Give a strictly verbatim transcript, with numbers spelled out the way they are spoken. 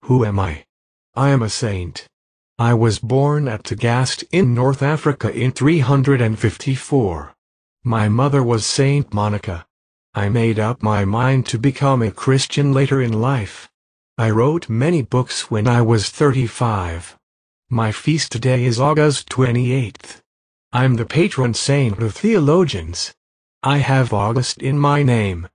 Who am I? I am a saint. I was born at Tagaste in North Africa in three hundred fifty-four. My mother was Saint Monica. I made up my mind to become a Christian later in life. I wrote many books when I was thirty-five. My feast day is August twenty-eighth. I'm the patron saint of theologians. I have August in my name.